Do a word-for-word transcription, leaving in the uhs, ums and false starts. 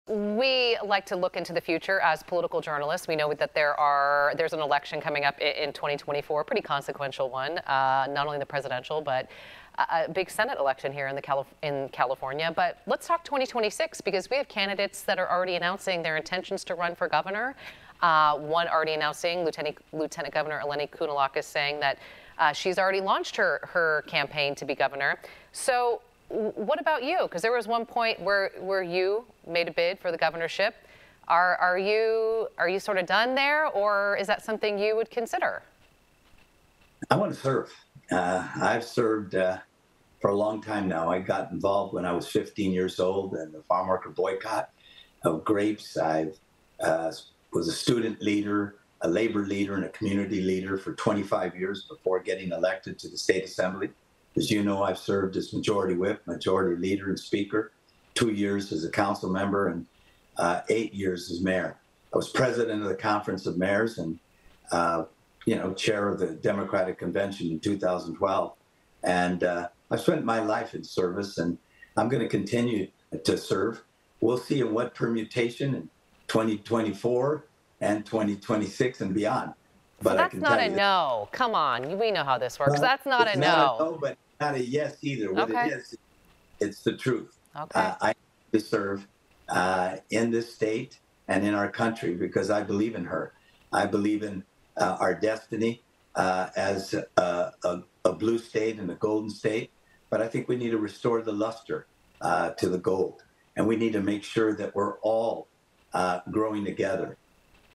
We like to look into the future as political journalists. We know that there are there's an election coming up in twenty twenty-four, a pretty consequential one, uh, not only the presidential, but a, a big Senate election here in the Calif- in California. But let's talk twenty twenty-six, because we have candidates that are already announcing their intentions to run for governor. Uh, one already announcing, Lieutenant Lieutenant Governor Eleni Kounalakis, saying that uh, she's already launched her her campaign to be governor. So what about you? Because there was one point where where you made a bid for the governorship. Are are you are you sort of done there, or is that something you would consider? I want to serve. Uh, I've served uh, for a long time now. I got involved when I was fifteen years old in the farm worker boycott of grapes. I uh, was a student leader, a labor leader, and a community leader for twenty-five years before getting elected to the state assembly. As you know, I've served as majority whip, majority leader, and speaker, two years as a council member, and uh, eight years as mayor. I was president of the Conference of Mayors and, uh, you know, chair of the Democratic Convention in two thousand twelve. And uh, I've spent my life in service, and I'm going to continue to serve. We'll see in what permutation in twenty twenty-four and twenty twenty-six and beyond. But so that's I can not tell a you no. Come on, we know how this works. well, That's not it's a not no. a no, but not a yes either. What Okay. it is, it's the truth. Okay. Uh, I need to serve uh, in this state and in our country because I believe in her. I believe in uh, our destiny uh, as a, a, a blue state and a golden state. But I think we need to restore the luster uh, to the gold. And we need to make sure that we're all uh, growing together.